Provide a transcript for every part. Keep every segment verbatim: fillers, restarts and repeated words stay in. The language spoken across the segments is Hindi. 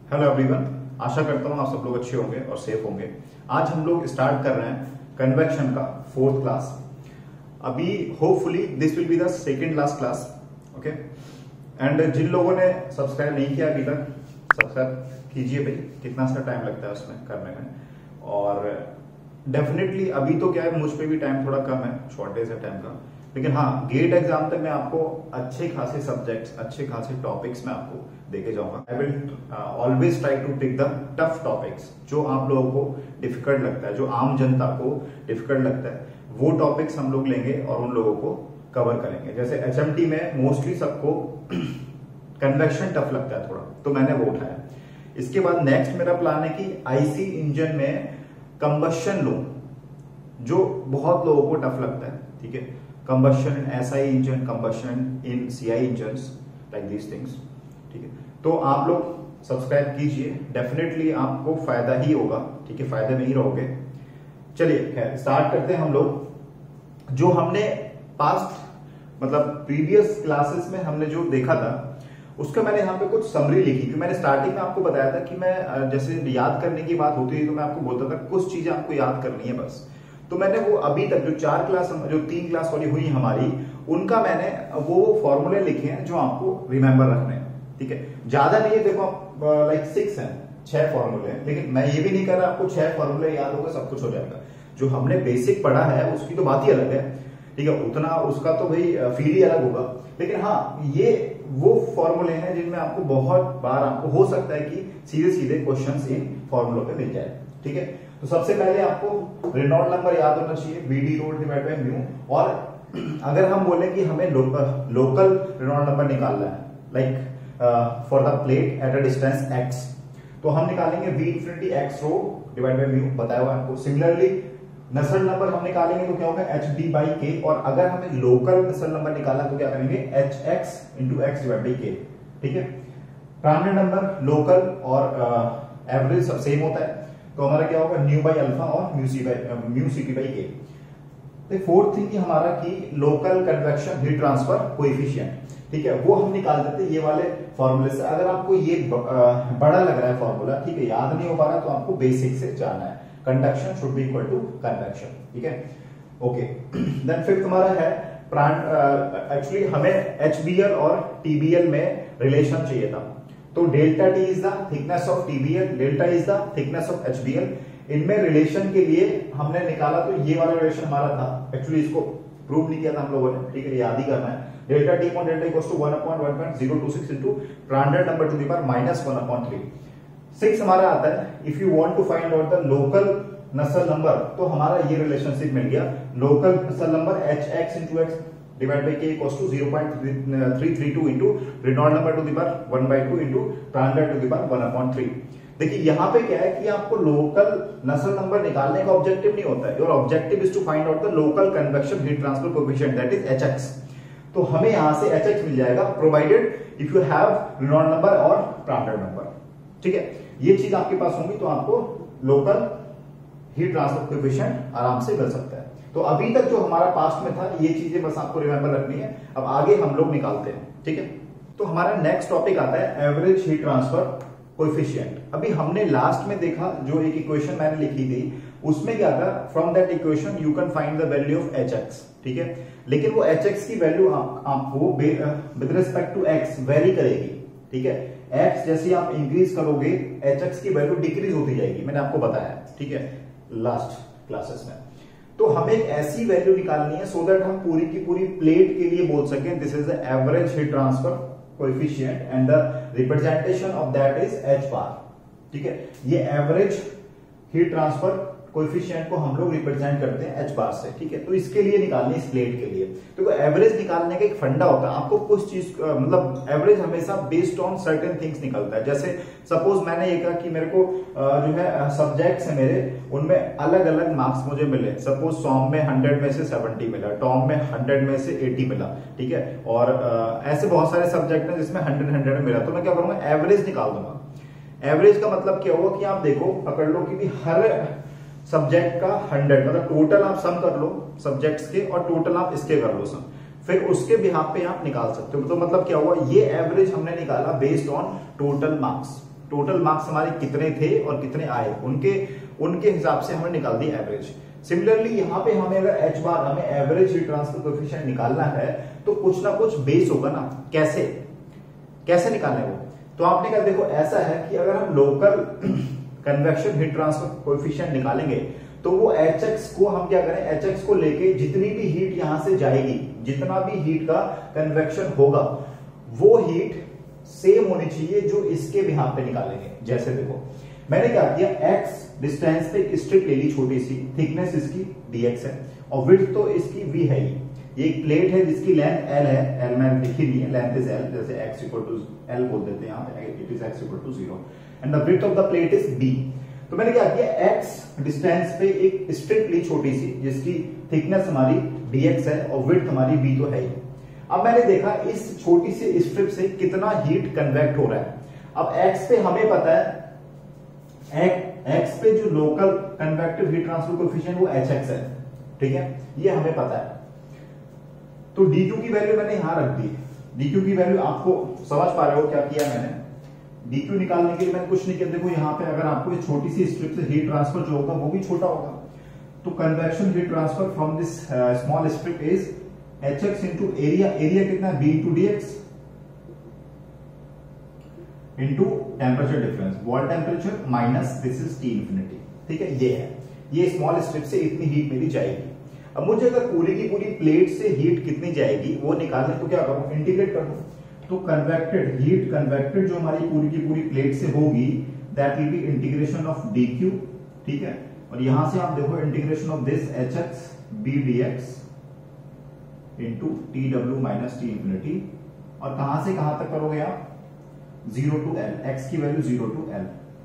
हेलो एवरीवन, आशा करता हूँ आप सब लोग अच्छे होंगे और सेफ होंगे। आज हम लोग स्टार्ट कर रहे हैं कन्वेक्शन का फोर्थ क्लास। अभी hopefully this will be the second last class, okay. And जिन लोगों ने सब्सक्राइब नहीं किया अभी तक, सब्सक्राइब कीजिए भाई, कितना सा टाइम लगता है उसमें करने में। और डेफिनेटली अभी तो क्या है, मुझ पे भी टाइम थोड़ा कम है, शॉर्टेज है टाइम का, लेकिन हाँ गेट एग्जाम तक मैं आपको अच्छे खासे सब्जेक्ट्स, अच्छे खासे टॉपिक्स में आपको देके जाऊंगा। I will always try to take the tough topics, जो आप लोगों को डिफिकल्ट लगता है, जो आम जनता को डिफिकल्ट लगता है, वो टॉपिक्स हम लोग लेंगे और उन लोगों को कवर करेंगे। जैसे एचएमटी में मोस्टली सबको कन्वेक्शन टफ लगता है थोड़ा, तो मैंने वो उठाया। इसके बाद नेक्स्ट मेरा प्लान है कि आईसी इंजन में कंबशन लूं, जो बहुत लोगों को टफ लगता है, ठीक है। Combustion in SI engine, combustion in CI engines, like these things, ठीक है। तो आप लोग सब्सक्राइब कीजिए, डेफिनेटली आपको फायदा ही होगा, ठीक है, फायदे में ही रहोगे। चलिए खैर स्टार्ट करते हैं हम लोग। जो हमने पास्ट मतलब प्रीवियस क्लासेस में हमने जो देखा था, उसका मैंने यहाँ पे कुछ समरी लिखी, क्योंकि मैंने स्टार्टिंग में आपको बताया था कि मैं जैसे याद करने की बात होती है तो मैं आपको बोलता था कुछ चीजें आपको याद करनी है बस। तो मैंने वो अभी तक जो चार क्लास, जो तीन क्लास वाली हुई हमारी, उनका मैंने वो फॉर्मूले लिखे हैं जो आपको रिमेंबर रखने हैं, ठीक है। ज्यादा नहीं है, देखो आप लाइक सिक्स है, छह फॉर्मूले हैं, लेकिन मैं ये भी नहीं कर रहा आपको छह फॉर्मूले याद होगा सब कुछ हो जाएगा। जो हमने बेसिक पढ़ा है उसकी तो बात ही अलग है, ठीक है, उतना उसका तो भाई फील ही अलग होगा। लेकिन हाँ, ये वो फॉर्मूले हैं जिनमें आपको बहुत बार आपको हो सकता है कि सीधे सीधे क्वेश्चंस इन फॉर्मूलों पे मिल जाए, ठीक है। तो सबसे पहले आपको रेनॉल्ड नंबर याद होना चाहिए, VD rho divide by mu. और अगर हम बोले कि हमें लो, लोकल रेनॉल्ड नंबर निकालना है, like for the plate at a distance X, तो हम निकालेंगे V infinity X rho divide by mu, बताया हुआ आपको। सिमिलरली नसल नंबर हम निकालेंगे तो क्या होगा, एच डी बाई के। और अगर हमें लोकल नसल नंबर निकालना तो क्या करेंगे, H x into x divide by K, ठीक है। प्राइमरी नंबर लोकल और एवरेज सब सेम होता है, तो हमारा क्या होगा, न्यू बाई अल्फा और mu C by mu C T by K. Fourth thing हमारा की local convection heat transfer coefficient, ठीक है, वो हम निकाल देते हैं ये वाले फॉर्मूले से। अगर आपको ये बड़ा लग रहा है फॉर्मूला, ठीक है, याद नहीं हो पा रहा, तो आपको बेसिक से जाना है। Conduction should be equal to convection, ठीक है, ओके। देन फिफ्थ हमारा है एक्चुअली हमें एचबीएल और टीबीएल में रिलेशन चाहिए था। तो delta T is the thickness of TBL, delta is the thickness of HBL. इनमें रिलेशन के लिए हमने निकाला, तो ये वाला रिलेशन हमारा था। एक्चुअली इसको प्रूव नहीं किया था हम लोगों ने, ठीक है, याद ही करना है। Delta T upon delta equals to one upon one point zero two six into Prandtl number to the power minus one upon three. Six हमारा आता है, if you want to find out the local Nusselt number, तो हमारा ये रिलेशनशिप मिल गया। Local Nusselt number H x into x divide by के equals to zero point three three two into Reynold number to the power one by two into Prandtl to the power one upon three. देखिए यहाँ पे क्या है कि आपको लोकल नसल नंबर निकालने का ऑब्जेक्टिव नहीं होता है, your objective is to find out the local convection heat transfer coefficient, that is H X. तो हमें यहां से एच एक्स मिल जाएगा, provided if you have Reynold number और प्रांड्टल नंबर, ठीक है। ये चीज आपके पास होंगी तो आपको लोकल हीट ट्रांसफर कोएफिशिएंट आराम से मिल सकता है। तो अभी तक जो हमारा पास्ट में था, ये चीजें बस आपको रिमेंबर रखनी है। अब आगे हम लोग निकालते हैं, ठीक है। तो हमारा नेक्स्ट टॉपिक आता है एवरेज हीट ट्रांसफर कोएफिशिएंट। अभी हमने लास्ट में देखा, जो एक इक्वेशन मैंने लिखी थी, उसमें क्या था, from that equation you can find the value of H X, ठीक है। लेकिन वो एच एक्स की वैल्यू आप, आपको with respect to X vary करेगी, ठीक है। एक्स जैसे आप इंक्रीज करोगे, एच एक्स की वैल्यू डिक्रीज होती जाएगी, मैंने आपको बताया, ठीक है, लास्ट क्लासेस में। तो हमें एक ऐसी वैल्यू निकालनी है सो दैट हम पूरी की पूरी प्लेट के लिए बोल सकें this is the average heat transfer coefficient and the representation of that is H bar, ठीक है। ये एवरेज हीट ट्रांसफर कोएफिशिएंट को हम लोग रिप्रेजेंट करते हैं एच बार से, ठीक है। तो इसके लिए निकालनी है, इस प्लेट के लिए। तो एवरेज निकालने का एक फंडा होता है, आपको कुछ चीज मतलब एवरेज हमेशा बेस्ड ऑन सर्टेन थिंग्स निकलता है। जैसे सपोज मैंने ये कहा कि मेरे को जो है सब्जेक्ट्स है मेरे, उनमें अलग अलग मार्क्स मुझे मिले। सपोज सॉम में हंड्रेड में से सेवेंटी मिला, टॉम में हंड्रेड में से एटी मिला, ठीक है। और ऐसे बहुत सारे सब्जेक्ट हैं जिसमें हंड्रेड हंड्रेड में मिला, तो मैं क्या करूंगा, एवरेज निकाल दूंगा। एवरेज का मतलब क्या होगा कि आप देखो, पकड़ लो कि भी हर सब्जेक्ट का हंड्रेड, मतलब टोटल आप सम कर लो सब्जेक्ट्स के और टोटल आप इसके कर लो सम, फिर उसके बिहाफ पे आप निकाल सकते हो। तो मतलब क्या हुआ, ये एवरेज हमने निकाला based on total marks, total marks हमारे कितने थे और कितने आए, उनके उनके हिसाब से हमने निकाल दी एवरेज। सिमिलरली यहाँ पे हमें अगर एच बार हमें एवरेज हीट ट्रांसफर कोएफिशिएंट निकालना है तो कुछ ना कुछ बेस होगा ना, कैसे कैसे निकालने वो, तो आपने कहा देखो ऐसा है कि अगर हम local convection heat transfer coefficient निकालेंगे तो वो एच एक्स को हम क्या करें, एच एक्स को लेके जितनी भी हीट यहां से जाएगी, जितना भी हीट का कन्वेक्शन होगा वो हीट सेम होनी चाहिए जो इसके बिहाफ पे निकालेंगे। जैसे देखो मैंने क्या किया, x डिस्टेंस पे एक स्ट्रिप ले ली छोटी सी, थिकनेस इसकी dx है और विड्थ तो इसकी v है ही। ये एक प्लेट है जिसकी लेंथ l है, l मैंने लिखी नहीं है, लेंथ इज l, जैसे x इक्वल टू l बोल देते हैं यहाँ पे, it is x equal to zero and the width of the plate is b। तो मैंने क्या किया, x डिस्टेंस पे एक स्ट्रिप ली छोटी सी जिसकी थिकनेस हमारी dx है और विड्थ हमारी v तो है ही। अब मैंने देखा इस छोटी सी स्ट्रिप से कितना हीट कन्वेक्ट हो रहा है। अब x पे हमें पता है, x पे जो local convective heat transfer coefficient वो एच एक्स है, ठीक है, ये हमें पता है। तो dq की वैल्यू मैंने यहां रख दी। dq की वैल्यू आपको समझ पा रहे हो क्या किया मैंने, dq निकालने के लिए मैंने कुछ नहीं किया। देखो यहाँ पे अगर आपको ये छोटी सी स्ट्रिप से हीट ट्रांसफर जो होगा वो भी छोटा होगा, तो convection heat transfer from this small strip is H x into area, area कितना b into d x into temperature difference, wall temperature minus this is t infinity, ठीक है। ये है, ये स्मॉल स्ट्रिप से इतनी हीट मेरी जाएगी। अब मुझे अगर पूरी की पूरी प्लेट से हीट कितनी जाएगी वो निकालने तो क्या करूं, इंटीग्रेट कर दूं। तो कन्वेक्टेड हीट, कन्वेक्टेड जो हमारी पूरी की पूरी प्लेट से होगी that will be integration of d q, ठीक है। और यहां से आप देखो integration of this h x b d x into t डब्ल्यू माइनस टी इंफिनिटी, और कहां से कहां तक करोगे आप, जीरो टू एल, एक्स की वैल्यू जीरो टू एल,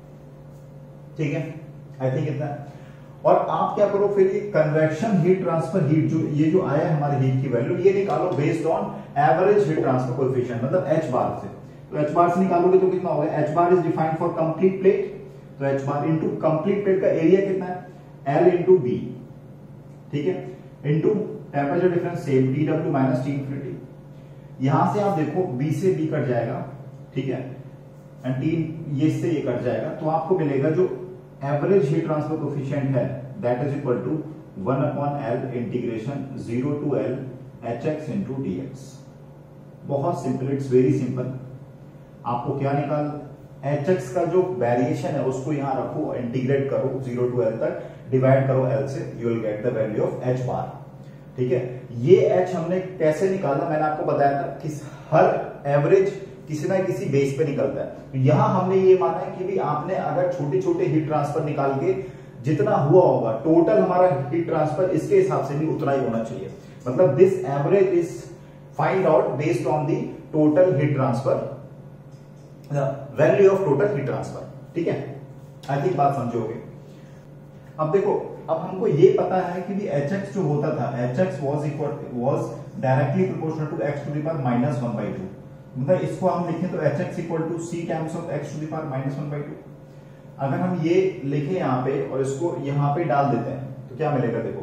ठीक है। आई थिंक इतना। और आप क्या करो फिर, ये कन्वेक्शन हीट ट्रांसफर हीट जो ये जो आया हमारे हीट की वैल्यू ये निकालो based on average heat transfer coefficient, मतलब एच बार से। तो एच बार से निकालोगे तो कितना होगा, h bar is defined for complete plate, तो h bar into complete plate का एरिया कितना है, एल इंटू बी, ठीक है, into temperature difference same t डब्ल्यू माइनस टी इंफिनिटी। यहां से आप देखो बी से बी कट जाएगा, ठीक है, एंड टी ये से ये कट जाएगा, तो आपको मिलेगा जो एवरेज हीट ट्रांसफर कोएफिशिएंट है that is equal to one upon l integration zero to l h x into d x. बहुत सिंपल, इट्स वेरी सिंपल। आपको क्या निकाल, एच एक्स का जो वेरिएशन है उसको यहां रखो, इंटीग्रेट करो जीरो टू एल तक, डिवाइड करो एल से, you will get the value of h bar, ठीक है। ये एच हमने कैसे निकाला, मैंने आपको बताया था कि हर एवरेज किसी ना किसी बेस पे निकलता है। तो यहां हमने ये माना है कि भी आपने अगर छोटे छोटे हीट ट्रांसफर निकाल के जितना हुआ होगा टोटल हमारा हीट ट्रांसफर इसके हिसाब से भी उतना ही होना चाहिए, मतलब this average is find out based on the total heat transfer, value of total heat transfer, ठीक है। आई थिंक बात समझोगे। अब देखो, अब हमको ये पता है कि भी एच एक्स जो होता था, h x was equal was directly proportional to x to the power minus one by two, मतलब इसको हम लिखें तो h x equal to c times of x to the power minus one by two. अगर हम ये लिखें यहाँ पे और इसको यहाँ पे डाल देते हैं तो क्या मिलेगा, देखो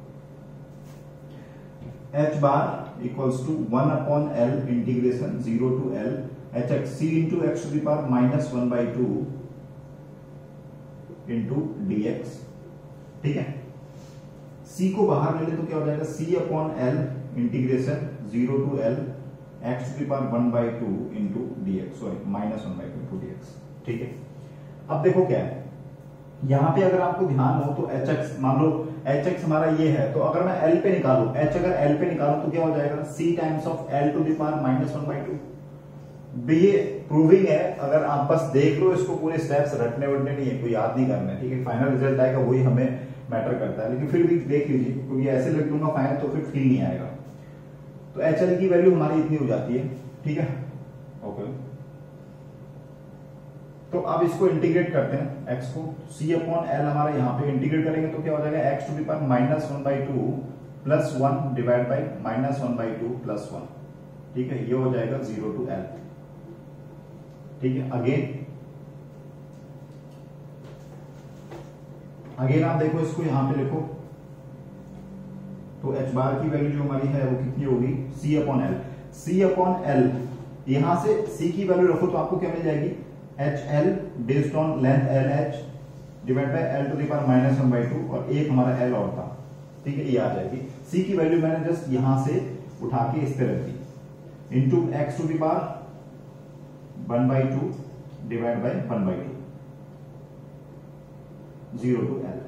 h bar equals to one upon l integration zero to l h x c into x to the power minus one by two into d x, ठीक है। c को बाहर ले ले तो क्या हो जाएगा, c upon l integration zero to l x to the power one by two into d x, sorry minus one by two into d x, ठीक है। अब देखो क्या है, यहां पे अगर आपको ध्यान हो तो एच एक्स, मान लो एच एक्स हमारा ये है, तो अगर मैं एल पे निकालू, एच अगर एल पे निकालू तो क्या हो जाएगा, c times of l to the power minus one by two. ये प्रूविंग है, अगर आप बस देख लो इसको, पूरे स्टेप्स रटने वटने नहीं है, कोई याद नहीं करना है, ठीक है। फाइनल रिजल्ट आएगा वही हमें मैटर करता है, लेकिन फिर भी देख लीजिए, क्योंकि ऐसे लिख दूंगा फाइनल तो फिर फील नहीं आएगा। तो एच एल की वैल्यू हमारी इतनी हो जाती है, ठीक है, ओके। तो अब इसको इंटीग्रेट करते हैं x को, c अपॉन एल हमारा यहाँ पे इंटीग्रेट करेंगे तो क्या हो जाएगा, x to the power minus one by two plus one divide by minus one by two plus one, ठीक है, ये हो जाएगा जीरो टू एल, ठीक है। अगेन अगेन आप देखो इसको यहां पे लिखो, तो एच बार की वैल्यू जो हमारी है वो कितनी होगी, c upon l, c upon l, यहां से c की वैल्यू रखो तो आपको क्या मिल जाएगी, h l based on length l h divide by l to the power minus one by two, और एक हमारा एल और था, ठीक है, ये आ जाएगी। सी की वैल्यू मैंने जस्ट यहां से उठा के इस पे रख दी, into x to the power one by two divide by one by two, zero to l.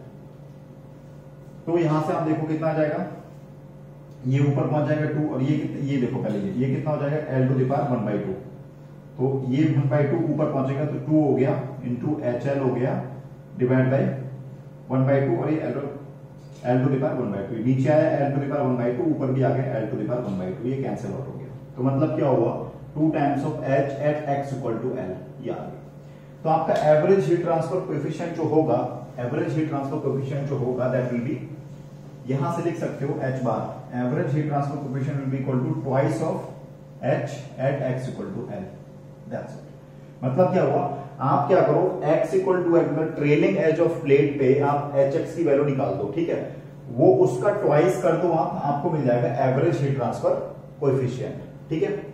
तो यहां से आप देखो कितना आ जाएगा, ये ऊपर पहुंच जाएगा टू, और ये ये देखो पहले ये ये कितना हो जाएगा l to the power one by two, तो ये वन बाई टू ऊपर पहुंचेगा तो टू हो गया इंटू एच एल हो गया divide by one by two, और ये l l to the power one by two, नीचे आया l to the power one by two, ऊपर भी आ गया l to the power one by two, ये कैंसिल आउट हो गया। तो मतलब क्या हुआ, two times of h at x equal to l, ये आ गया। तो आपका एवरेज हीट ट्रांसफर कोएफिशिएंट जो होगा, एवरेज हीट ट्रांसफर कोएफिशिएंट जो होगा दैट विल बी, यहां से लिख सकते हो h bar, average heat transfer coefficient will be equal to twice of h at x equal to l, that's it. मतलब क्या हुआ, आप क्या करो, x equal to l, trailing edge of plate पे आप hx की वैल्यू निकाल दो, ठीक है, वो उसका ट्वाइस कर दो आप, आपको मिल जाएगा एवरेज हीट ट्रांसफर कोएफिशिएंट, ठीक है।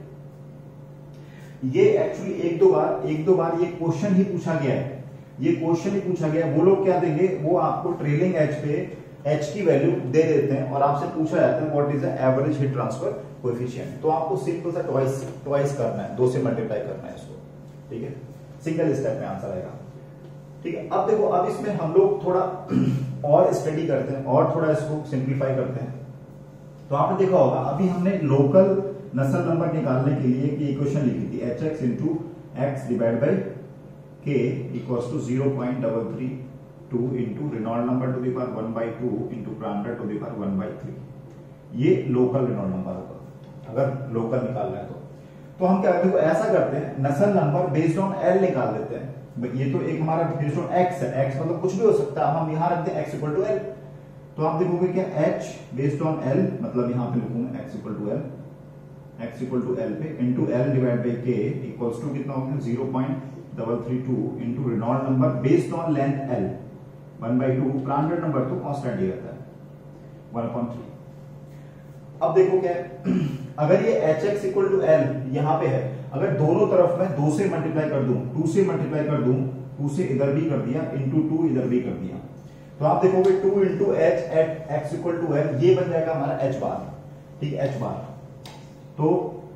ये एक्चुअली एक दो बार एक दो बार ये क्वेश्चन ही पूछा गया है, ये क्वेश्चन ही पूछा गया है। वो लोग क्या देंगे, वो आपको ट्रेलिंग एज पे h की वैल्यू दे देते हैं और आपसे पूछा जाता है what is the average heat transfer coefficient. तो आपको सिंपल सा ट्वाइस ट्वाइस करना है, दो से मल्टीप्लाई करना है इसको, ठीक है, सिंगल स्टेप में आंसर आएगा, ठीक है। अब देखो, अब इसमें हम लोग थोड़ा और स्टडी करते हैं और थोड़ा इसको सिंप्लीफाई करते हैं। तो आपने देखा होगा अभी हमने लोकल नसल नंबर निकालने के लिए एक इक्वेशन लिखी थी, h x into x divide by के equals to zero point double three two into Reynold number to the power one by two into Prandtl to the power one by three. ये लोकल रेनॉल्ड नंबर होगा अगर लोकल निकालना है तो। तो हम क्या करते हैं, ऐसा करते हैं, नसल नंबर बेस्ड ऑन एल निकाल देते हैं। ये तो एक हमारा बेस्ड ऑन एक्स है, एक्स मतलब कुछ भी हो सकता है, हम यहां रखते हैं एक्स इक्वल टू एल। तो आप देखोगे क्या, एच बेस्ड ऑन एल, मतलब यहां पे लिखूंगा x equal to l, x equal to l पे इंटू एल डिवाइड बाई के इक्वल्स टू कितना होगा, zero point double three two into Reynold number based on length l one by two, Prandtl number तो कांस्टेंट ही रहता है वन अपॉइंट थ्री। अब देखो क्या है, अगर ये h x equal to l यहां पे है, अगर दोनों तरफ मैं दो से मल्टीप्लाई कर दूं, टू से मल्टीप्लाई कर दूं, टू से इधर भी कर दिया इंटू टू इधर भी कर दिया, तो आप देखोगे two into h at x equal to l, ये बन जाएगा हमारा एच बार, ठीक है, एच बार। तो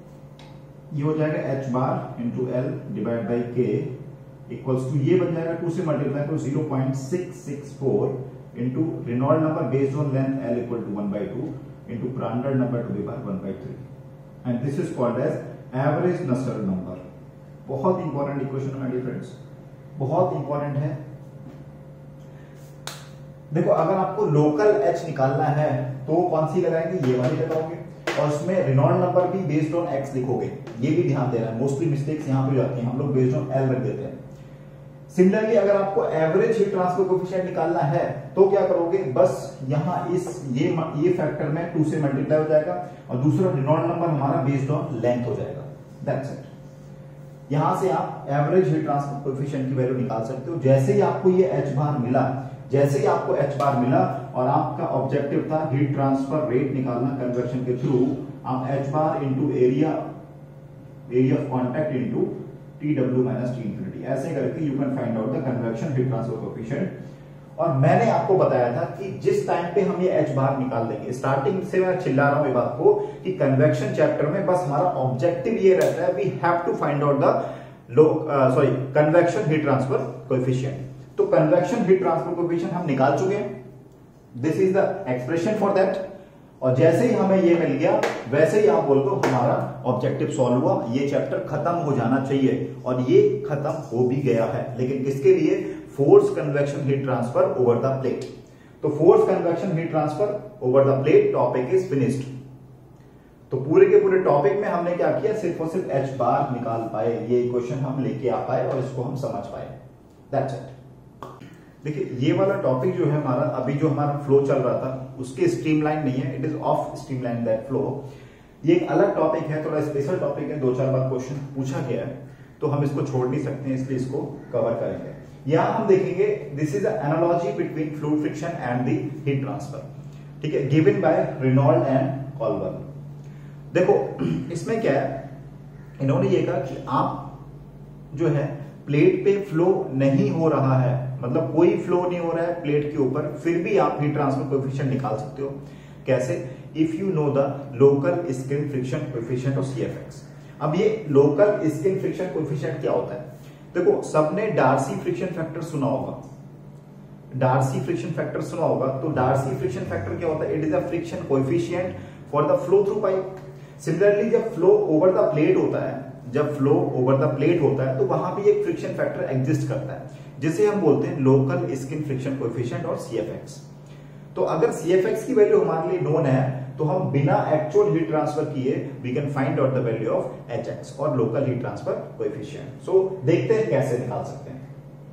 ये हो जाएगा h bar into l divide by के इक्वल्स टू, ये बन जाएगा टू से मल्टीप्लाई तो zero point six six four into Reynold number based on length l equal to one by two into Prandtl number to the power one by three, and this is called as average Nusselt number. बहुत इंपॉर्टेंट इक्वेशन है डियर फ्रेंड्स, बहुत इंपॉर्टेंट है। देखो, अगर आपको लोकल एच निकालना है तो कौन सी लगाएंगे, ये वाली लगाओगे, और उसमें रेनॉल्ड नंबर भी बेस्ड ऑन एक्स लिखोगे, ये भी ध्यान देना है, मोस्टली मिस्टेक्स यहां पे जाती हैं, हम लोग बेस्ड ऑन एल रख देते हैं। सिमिलरली अगर आपको एवरेज हीट ट्रांसफर कोएफिशिएंट निकालना है तो क्या करोगे, बस यहां इस ये ये फैक्टर में टू से मल्टीप्लाई हो जाएगा और दूसरा रेनॉल्ड नंबर हमारा बेस्ड ऑन लेंथ हो जाएगा, दैट्स इट। यहां से आप एवरेज हीट ट्रांसफर कोएफिशिएंट की वैल्यू निकाल सकते हो। जैसे ही आपको ये एच बार मिला, जैसे ही आपको एच बार मिला और आपका ऑब्जेक्टिव था हीट ट्रांसफर रेट निकालना कन्वर्शन के थ्रू, आप h bar into area area of contact into t डब्ल्यू माइनस टी इंफिनिटी, ऐसे करके you can find out the convection heat transfer coefficient. और मैंने आपको बताया था कि जिस टाइम पे हम ये एच बार निकाल देंगे, स्टार्टिंग से मैं चिल्ला रहा हूं ये बात को कि कन्वेक्शन चैप्टर में बस हमारा ऑब्जेक्टिव ये रहता है, we have to find out the low sorry convection heat transfer coefficient. तो कन्वेक्शन हीट ट्रांसफर कोएफिशिएंट हम निकाल चुके हैं, this is the expression for that. और जैसे ही हमें ये मिल गया वैसे ही आप बोल दो हमारा ऑब्जेक्टिव सॉल्व हुआ, ये चैप्टर खत्म हो जाना चाहिए, और ये खत्म हो भी गया है। लेकिन किसके लिए, force convection heat transfer over the plate. तो force convection heat transfer over the plate topic is finished. तो पूरे के पूरे टॉपिक में हमने क्या किया, सिर्फ और सिर्फ एच बार निकाल पाए, ये इक्वेशन हम लेके आ पाए और इसको हम समझ पाए, दैट्स इट। देखिए, ये वाला टॉपिक जो है हमारा, अभी जो हमारा फ्लो चल रहा था उसके स्ट्रीमलाइन नहीं है, it is of streamline that flow. ये एक अलग टॉपिक है, थोड़ा स्पेशल टॉपिक है, दो चार बार क्वेश्चन पूछा गया है तो हम इसको छोड़ नहीं सकते हैं, इसलिए इसको कवर करेंगे। यहां हम देखेंगे this is analogy between fluid friction and the heat transfer, ठीक है, given by Reynold and Colburn. देखो इसमें क्या है, इन्होंने ये कहा कि आप जो है प्लेट पे फ्लो नहीं हो रहा है, मतलब कोई फ्लो नहीं हो रहा है प्लेट के ऊपर, फिर भी आप हीट ट्रांसफर कोएफिशिएंट निकाल सकते हो। कैसे? If you know the local skin friction coefficient of CFX. अब ये लोकल स्किन फ्रिक्शन कोएफिशिएंट क्या होता है? देखो, सबने डार्सी फ्रिक्शन फैक्टर सुना होगा, डार्सी फ्रिक्शन फैक्टर सुना होगा। तो डार्सी फ्रिक्शन फैक्टर क्या होता है? It is a friction coefficient for the flow through pipe. Similarly जब फ्लो ओवर द प्लेट होता है, जब फ्लो ओवर द प्लेट होता है तो वहां भी एक फ्रिक्शन फैक्टर एग्जिस्ट करता है, जिसे हम बोलते हैं लोकल स्किन फ्रिक्शन कोएफिशिएंट और सीएफएक्स। तो अगर सीएफएक्स की वैल्यू हमारे लिए नोन है तो हम बिना एक्चुअल हीट ट्रांसफर किए we can find out the value of hx और local heat transfer coefficient. So देखते हैं कैसे निकाल सकते हैं।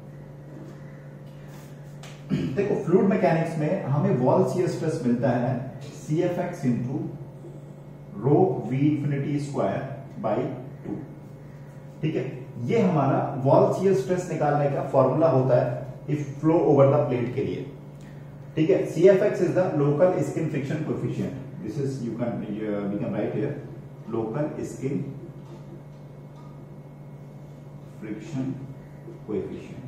देखो, फ्लूइड मैकेनिक्स में हमें वॉल शियर स्ट्रेस मिलता है CFX into rho we infinity square by two. ठीक है, ये हमारा वॉल शियर स्ट्रेस निकालने का फॉर्मूला होता है if flow over the plate के लिए। ठीक है, CFX is the local skin friction coefficient. This is you can we can write here local skin friction coefficient,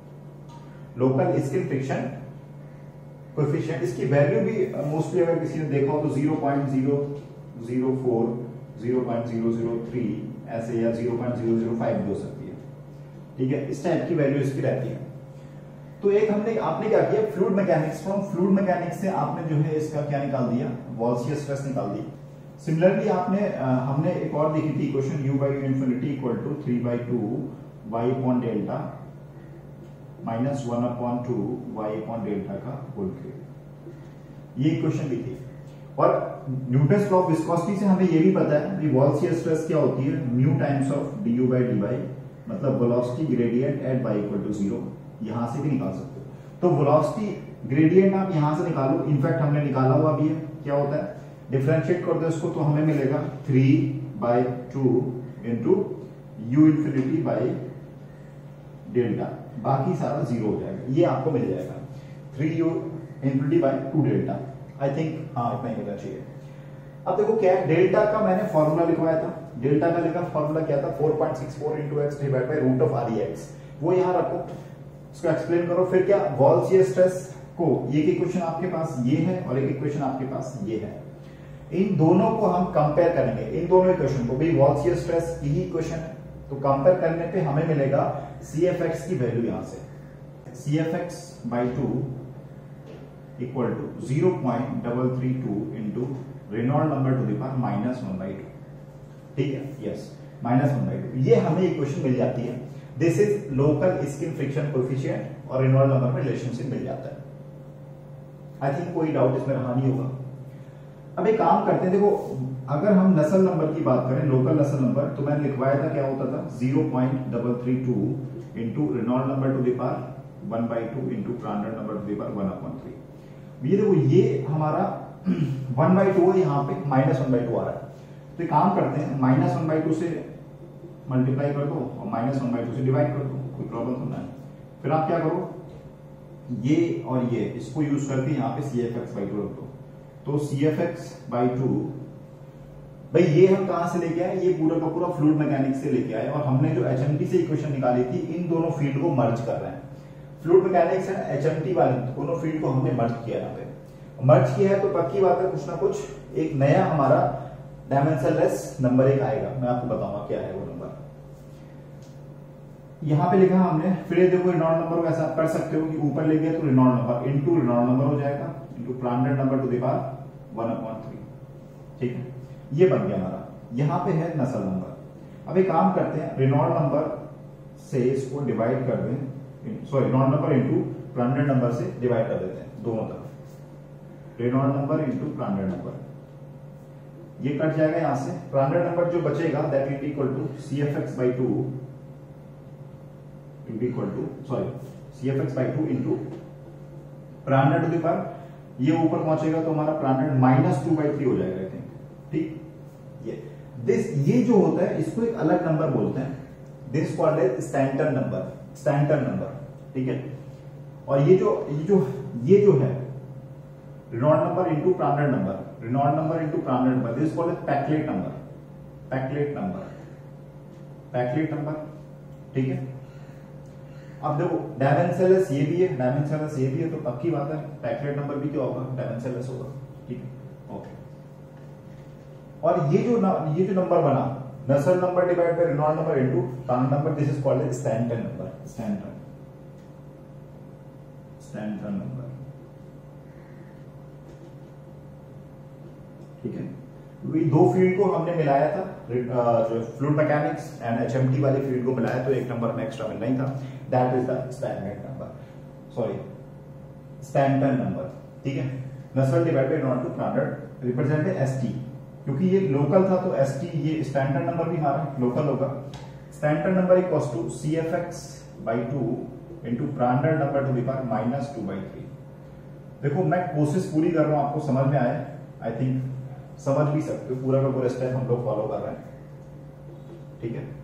local skin friction coefficient. इसकी वैल्यू भी मोस्टली अगर किसी ने देखा हो तो zero point zero zero four, zero point zero zero three ऐसे, या zero point zero zero five भी हो सकती है। ठीक है, इस टाइप की वैल्यू इसकी रहती है। तो एक हमने आपने क्या किया, fluid mechanics from fluid mechanics से आपने जो है इसका क्या निकाल दिया, वॉल शियर स्ट्रेस निकाल दी। सिमिलरली आपने आ, हमने एक और देखी थी equation u by infinity equal to three by two y upon delta minus one upon two y upon delta का होल क्यूब, ये इक्वेशन भी थी। और न्यूटन्स लॉ ऑफ विस्कोसिटी से हमें ये भी पता है कि वॉल शियर स्ट्रेस क्या होती है, mu times of du by dy, मतलब velocity gradient at y equal to zero. यहां से भी निकाल सकते हो। तो वेलोसिटी ग्रेडियंट आप यहां से निकालो, इनफैक्ट हमने निकाला हुआ भी है। क्या होता है, डिफरेंशिएट कर दो इसको तो हमें मिलेगा three by two into u infinity by delta, बाकी सारा जीरो हो जाएगा, ये आपको मिल जाएगा three u infinity by two delta. I think हाँ इतना ही मिलना चाहिए। अब देखो क्या है, डेल्टा का मैंने फॉर्मूला लिखवाया था, डेल्टा का लिखा फॉर्मूला क्या था, four point six four into x divide by root of R e x. वो यहां रखो, इसको एक्सप्लेन करो। फिर क्या, वॉल शियर स्ट्रेस को, एक इक्वेशन आपके पास ये है और एक इक्वेशन आपके पास ये है, इन दोनों को हम कंपेयर करेंगे, इन दोनों इक्वेशन को। भाई वॉल शियर स्ट्रेस यही इक्वेशन है, तो कंपेयर करने पे हमें मिलेगा सीएफएक्स की वैल्यू यहां से CFx by two equal to zero point double three two into Reynold number to the power minus one by two. ठीक है, yes, minus one by two, ये हमें इक्वेशन मिल जाती है। This is local skin friction coefficient और रेनॉल्ड नंबर में रिलेशनशिप मिल जाता है। आई थिंक कोई डाउट इसमें रहा नहीं होगा। अब एक काम करते हैं, देखो अगर हम नसल नंबर की बात करें, लोकल नसल नंबर, तो मैंने लिखवाया था क्या होता था, zero point double three two into Reynold number to the power one by two into Prandtl number to the power one upon three. ये देखो ये हमारा वन बाई टू है, यहाँ पे माइनस वन बाई टू आ रहा है। तो काम करते हैं, माइनस वन बाई टू से मल्टीप्लाई कर दो और माइनस वन बाई टू से डिवाइड कर दो, कोई प्रॉब्लम तो नहीं। फिर आप क्या करो, ये और ये इसको यूज करके यहाँ पे C F x by two रख दो। तो C F x by two, भाई ये हम कहां से लेके आए, ये पूरा का पूरा फ्लूइड मैकेनिक्स से लेके आए, और हमने जो एचएमटी से इक्वेशन निकाली थी, इन दोनों फील्ड को मर्ज कर रहे हैं। फ्लूइड मैकेनिक्स है एचएमटी वाले दोनों फील्ड को हमने मर्ज किया, यहाँ पे मर्ज किया है, तो पक्की बात है कुछ ना कुछ एक नया हमारा डायमेंशनलेस नंबर एक आएगा। मैं आपको बताऊंगा क्या है वो नंबर। यहां पे लिखा हमने, फिर देखो रेनॉल्ड नंबर को ऐसा कर सकते हो कि ऊपर ले गया तो Reynold number into Reynold number हो जाएगा into Prandtl number to the power one upon three. ठीक है, ये बन गया हमारा। यहां पे है नसल नंबर। अब एक काम करते हैं, रेनॉल्ड नंबर से इसको डिवाइड कर दें, sorry Reynold number into Prandtl number से डिवाइड कर देते हैं दोनों तरफ। Reynold number into Prandtl number, ये कट जाएगा यहां से। प्रांडल नंबर जो बचेगा that will be equal to C F x by two will be equal to sorry C F x by two into Prandtl to the power, ये ऊपर पहुंचेगा तो हमारा Prandtl minus two by three हो जाएगा। आई थिंक ठीक, ये दिस ये जो होता है इसको एक अलग नंबर बोलते हैं, this called as Stanton number, Stanton number. ठीक है, और ये जो ये जो ये जो है Reynold number into Prandtl number, Reynold number into Prandtl number, this called as Peclet number, Peclet number, Peclet number. ठीक है, अब देखो डायमेंशनलेस ये भी है, डायमेंशनलेस ये भी है, तो पक्की बात है पैक्लेट नंबर भी क्या होगा, डायमेंशनलेस होगा। ठीक है, ओके। और ये जो न, ये जो नंबर बना Nusselt number divide by Reynold number into Prandtl number, this is called as Stanton number, Stanton Stanton number. ठीक है, ये दो फील्ड को हमने मिलाया था, जो फ्लूइड मैकेनिक्स एंड एचएमटी वाली फील्ड को मिलाया, तो एक नंबर हमें एक्स्ट्रा मिलना ही था, that is the standard number, sorry Stanton number. ठीक है, Nusselt divide by Reynold to Prandtl represent ST, क्योंकि ये लोकल था तो एसटी, ये स्टैंडर्ड नंबर भी हमारा लोकल होगा। Standard number equals to C F x by two into Prandtl number to the power minus two by three. देखो मैं कोशिश पूरी कर रहा हूं, आपको समझ में आए, आई थिंक समझ भी सकते हो, पूरा का पूरा स्टेप हम लोग फॉलो कर रहे हैं। ठीक है,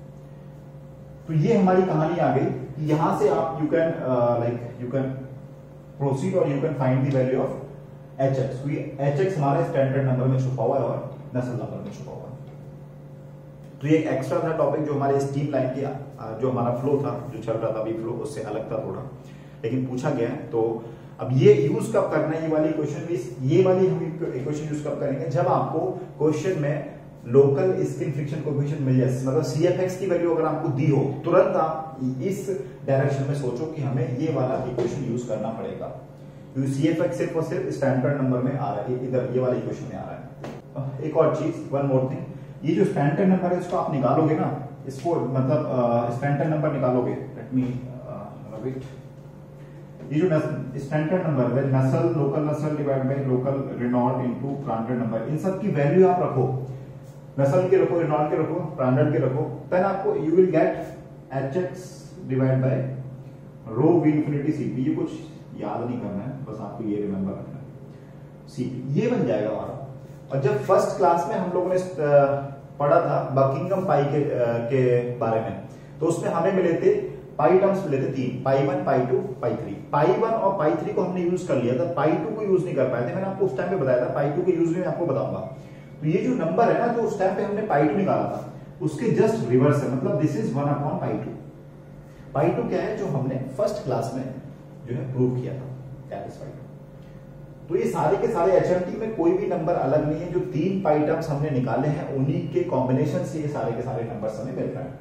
तो ये हमारी कहानी आ गई कि यहां से आप you can like you can proceed और you can find the value of H x. H x हमारे स्टैंडर्ड नंबर में छुपा हुआ है और नसल नंबर में छुपा हुआ है। तो ये एक एक्स्ट्रा था टॉपिक जो हमारे स्ट्रीम लाइन की जो हमारा फ्लो था, जो चल रहा था अभी फ्लो, उससे अलग था थोड़ा, लेकिन पूछा गया है। तो अब ये यूज कब करना है, ये वाली इक्वेशन, ये वाली हम इक्वेशन यूज कब करेंगे, जब आपको क्वेश्चन में लोकल स्किन फ्रिक्शन कोएफिशिएंट मिल जाए, मतलब सीएफएक्स की वैल्यू अगर आपको दी हो, तुरंत आप इस डायरेक्शन में सोचो कि हमें ये वाला इक्वेशन यूज करना पड़ेगा, क्योंकि सीएफएक्स सिर्फ और सिर्फ स्टैंडर्ड नंबर में आ रहा है, इधर ये वाला इक्वेशन में आ रहा है। एक और चीज, वन मोर थिंग, ये जो स्टैंडर्ड नंबर है इसको आप निकालोगे ना, इसको मतलब स्टैंडर्ड नंबर निकालोगे, लेट मी रब इट, ये जो स्टैंडर्ड नंबर है Nusselt, local Nusselt divide by local Reynold into Prandtl number, इन सब की वैल्यू आप रखो, नसल के रखो, रेनॉल्ड के रखो, प्रांडल के रखो, देन आपको you will get H x divide by rho we infinity Cp. ये कुछ याद नहीं करना है, बस आपको ये रिमेंबर रखना है, सीपी ये बन जाएगा हमारा। और जब फर्स्ट क्लास में हम लोगों ने पढ़ा था बकिंगम पाई के, के बारे में, तो उसमें हमें मिले थे पाई टर्म्स मिले थे तीन, pi one, pi two, pi three. Pi one और पाई थ्री को हमने यूज कर लिया था, पाई टू को यूज नहीं कर पाए थे, मैंने आपको उस टाइम पे बताया था, पाई टू के यूज में आपको बताऊंगा। तो ये जो नंबर है ना, जो उस टाइम पे हमने पाई टू निकाला था, उसके जस्ट रिवर्स है, मतलब this is one upon pi two. Pi two क्या है, जो हमने फर्स्ट क्लास में जो है प्रूव किया था, दैट इज पाई टू। तो ये सारे के सारे एचएमटी में कोई भी नंबर अलग नहीं है, जो तीन पाई टर्म्स हमने निकाले हैं उन्हीं के कॉम्बिनेशन से ये सारे के सारे नंबर्स हमें मिल रहे हैं।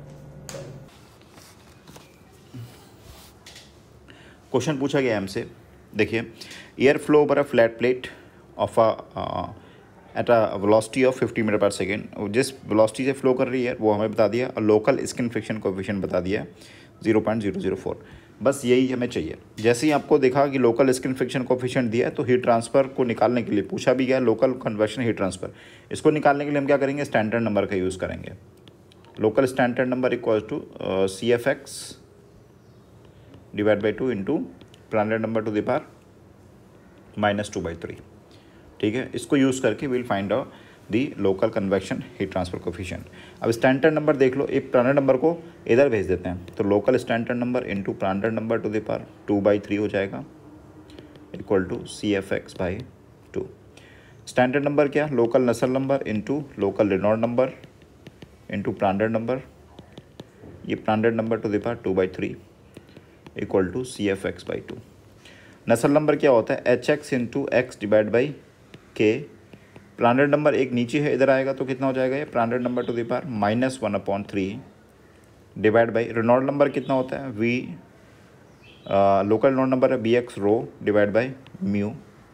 क्वेश्चन पूछा गया हमसे, देखिए, air flow over a flat plate of a at a velocity of fifty metre per second, जिस वेलोसिटी से फ्लो कर रही है वो हमें बता दिया, और लोकल स्किन फ्रिक्शन कोएफिशिएंट बता दिया है zero point zero zero four. बस यही हमें चाहिए। जैसे ही आपको देखा कि लोकल स्किन फ्रिक्शन कोएफिशिएंट दिया है, तो हीट ट्रांसफर को निकालने के लिए पूछा भी गया, लोकल कन्वेक्शन हीट ट्रांसफर, इसको निकालने के लिए हम क्या करेंगे, स्टैंडर्ड नंबर का यूज़ करेंगे। Local standard number equal to C F x divide by two into Prandtl number to the power minus two by three. ठीक है, इसको यूज़ करके will find out the local convection heat transfer coefficient. अब स्टैंडर्ड नंबर देख लो, एक प्रांडल नंबर को इधर भेज देते हैं, तो local standard number into Prandtl number to the power two by three हो जाएगा, equal to C F x by two. Standard number क्या, local Nusselt number into local Reynold number into Prandtl number, ये Prandtl number to the power two by three equal to C F x by two. Nusselt number क्या होता है, H x into x divide by k. Prandtl number एक नीचे है, इधर आएगा तो कितना हो जाएगा, ये Prandtl number to the power minus one upon three divide by Reynold number कितना होता है, वी लोकल रेनॉल्ड नंबर है V x rho divide by mu.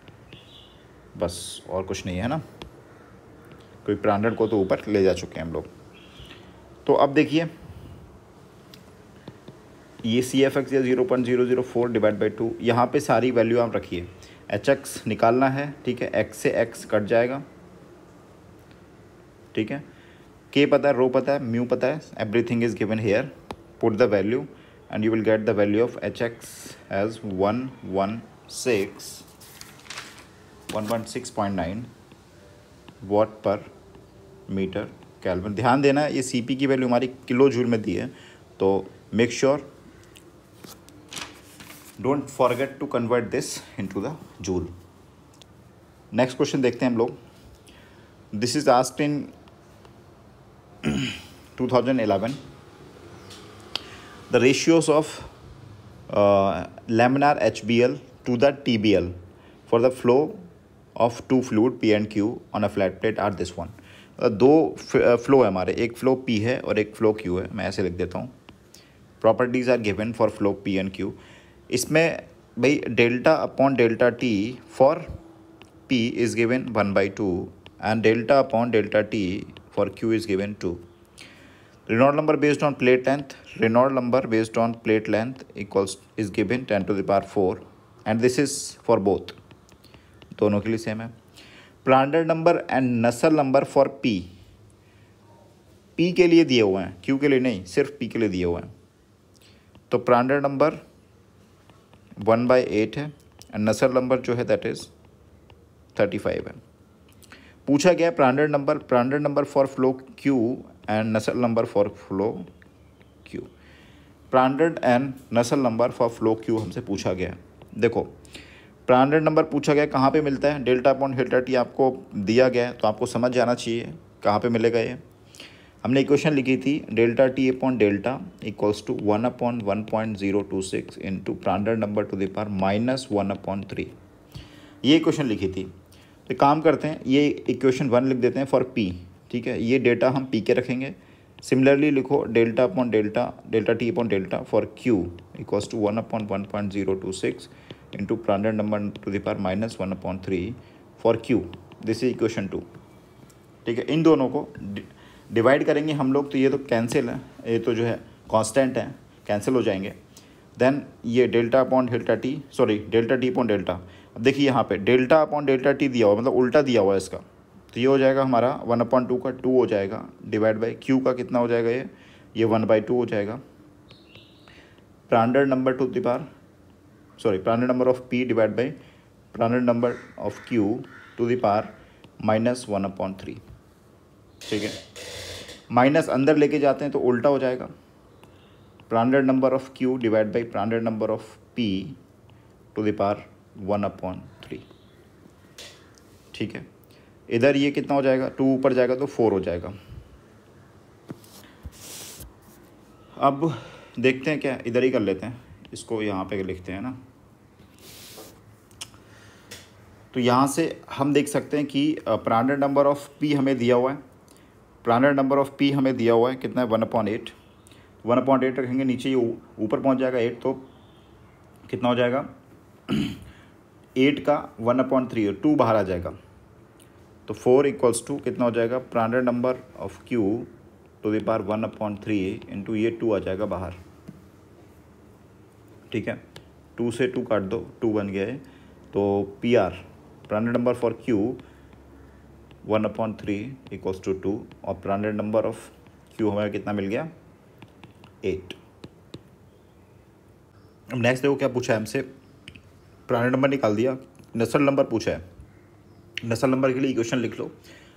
बस और कुछ नहीं है ना, कोई प्रांडल को तो ऊपर ले जा चुके हैं हम लोग। तो अब देखिए, ये सी एफ एक्स या zero point zero zero four divide by two, यहाँ पर सारी वैल्यू आप रखिए। एच एक्स निकालना है, ठीक है, एक्स से एक्स कट जाएगा, ठीक है, के पता है, रो पता है, म्यू पता है, everything is given here, put the value and you will get the value of H x as one one six one one six point nine watt per metre kelvin. ध्यान देना, ये सी पी की वैल्यू हमारी किलो जूल में दी है, तो make sure don't forget to convert this into the joule. Next question देखते हैं हम लोग। This is asked in two thousand eleven, the ratios of laminar H B L to the T B L for the flow of two fluid P and Q on a flat plate are this one. uh, दो फ्लो है हमारे, एक फ्लो P है और एक फ्लो Q है. मैं ऐसे लिख देता हूँ. Properties are given for flow P and Q. इसमें भाई delta upon delta T for P is given one by two and delta upon delta T for Q is given two. Reynolds number based on plate length, Reynolds number based on plate length equals is given ten to the power four and this is for both, दोनों के लिए सेम है. Prandtl number and Nusselt number for P, P के लिए दिए हुए हैं, Q के लिए नहीं, सिर्फ P के लिए दिए हुए हैं. तो Prandtl number one by eight है एंड Nusselt number जो है दैट इज थर्टी फाइव है. पूछा गया Prandtl number, Prandtl number for flow Q and Nusselt number for flow Q. Prandtl and Nusselt number for flow Q हमसे पूछा गया. देखो Prandtl नंबर पूछा गया कहाँ पे मिलता है, डेल्टा अपॉन डेल्टा टी आपको दिया गया है तो आपको समझ जाना चाहिए कहाँ पे मिलेगा. ये हमने इक्वेशन लिखी थी delta T upon delta equals to one upon one point zero two six into Prandtl number to the power minus one upon three. ये इक्वेशन लिखी थी. तो काम करते हैं, ये इक्वेशन वन लिख देते हैं फॉर पी. ठीक है, ये डेटा हम पी के रखेंगे. सिमिलरली लिखो delta upon delta delta T upon delta for Q equals to one upon one point zero two six into Prandtl number to the power minus one upon three for Q. This is equation two. ठीक है, इन दोनों को डिवाइड करेंगे हम लोग तो ये तो कैंसिल है, ये तो जो है कांस्टेंट है, कैंसिल हो जाएंगे. देन ये delta upon delta T, sorry delta T upon delta. अब देखिए यहाँ पे डेल्टा अपॉन डेल्टा टी दिया हुआ, मतलब उल्टा दिया हुआ है इसका. तो ये हो जाएगा हमारा वन अपॉन टू का टू हो जाएगा डिवाइड बाई क्यू का कितना हो जाएगा, ये ये वन बाई टू हो जाएगा. Prandtl number to the power sorry Prandtl number of P divide by Prandtl number of Q to the power minus one upon three. ठीक है, माइनस अंदर लेके जाते हैं तो उल्टा हो जाएगा. Prandtl number of Q divide by Prandtl number of P to the power one upon three. ठीक है, इधर ये कितना हो जाएगा, टू ऊपर जाएगा तो फोर हो जाएगा. अब देखते हैं क्या, इधर ही कर लेते हैं, इसको यहाँ पे लिखते हैं ना. तो यहाँ से हम देख सकते हैं कि Prandtl नंबर ऑफ पी हमें दिया हुआ है. Prandtl नंबर ऑफ पी हमें दिया हुआ है कितना है, one upon eight. One upon eight रखेंगे, नीचे ये ऊपर पहुँच जाएगा एट, तो कितना हो जाएगा एट का वन अपॉन थ्री और टू बाहर आ जाएगा. तो फोर इक्वल्स टू कितना हो जाएगा Prandtl number of Q to the power one upon three into ये टू आ जाएगा बाहर. ठीक है, टू से टू काट दो, टू बन गया है. तो P R Prandtl number for Q one upon three equals to two और Prandtl नंबर ऑफ क्यू हमें कितना मिल गया, एट. अब नेक्स्ट देखो क्या पूछा है हमसे. Prandtl नंबर निकाल दिया, Nusselt नंबर पूछा है. Nusselt नंबर के लिए इक्वेशन लिख लो.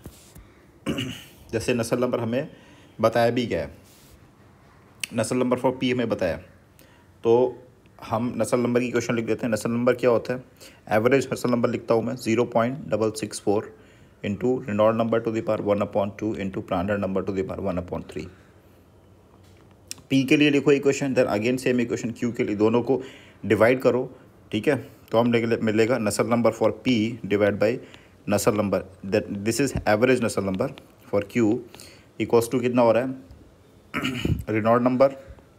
जैसे Nusselt नंबर हमें बताया भी क्या है, Nusselt नंबर फॉर पी हमें बताया, तो हम Nusselt नंबर की इक्वेशन लिख देते हैं. Nusselt नंबर क्या होता है, एवरेज Nusselt नंबर लिखता हूँ मैं zero point double six four into Reynolds number to the power one upon two into Prandtl number to the power one upon three. P के लिए लिखो equation, then again same equation Q के लिए, दोनों को डिवाइड करो. ठीक है, तो हम मिलेगा Nusselt number for P divide by Nusselt number, that this is average Nusselt number for Q equals to कितना हो रहा है Reynolds number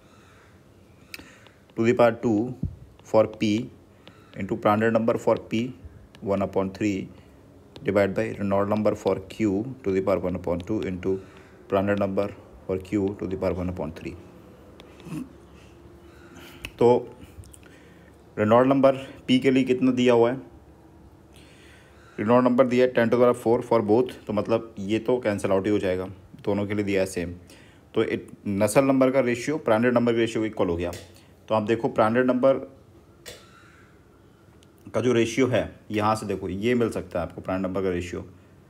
to the power two for P into Prandtl number for P one upon three divide by Reynolds number for Q to the power one upon two into Prandtl number for Q to the power one upon three. तो Reynolds नंबर पी के लिए कितना दिया हुआ है, Reynolds नंबर दिया है ten to the power four for both, तो मतलब ये तो कैंसिल आउट ही हो जाएगा, दोनों के लिए दिया है सेम. तो इट Nusselt नंबर का रेशियो Prandtl नंबर के रेशियो इक्वल हो गया. तो आप देखो Prandtl नंबर का जो रेशियो है, यहाँ से देखो ये मिल सकता है आपको Prandtl नंबर का रेशियो,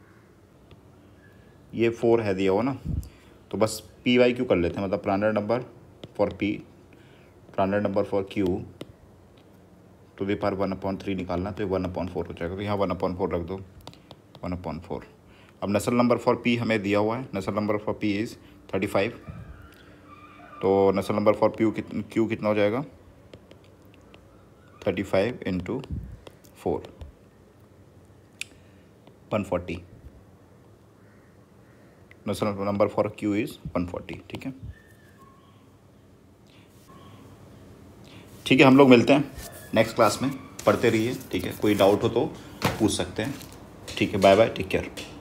ये फोर है दिया हुआ ना, तो बस पी वाई क्यू कर लेते हैं, मतलब Prandtl number for P Prandtl number for Q to the power one upon three निकालना, तो वन अपॉन फोर हो जाएगा. तो यहाँ वन अपॉन फोर रख दो, वन अपॉन फोर. अब Nusselt नंबर फॉर पी हमें दिया हुआ है, Nusselt number for P is thirty five. तो Nusselt नंबर फॉर क्यू कित क्यू कितना हो जाएगा, thirty five into four, one forty. Number for Q is one forty. ठीक है, ठीक है, हम लोग मिलते हैं नेक्स्ट क्लास में। पढ़ते रहिए, ठीक है, कोई डाउट हो तो पूछ सकते हैं। ठीक है, बाय बाय, टेक केयर।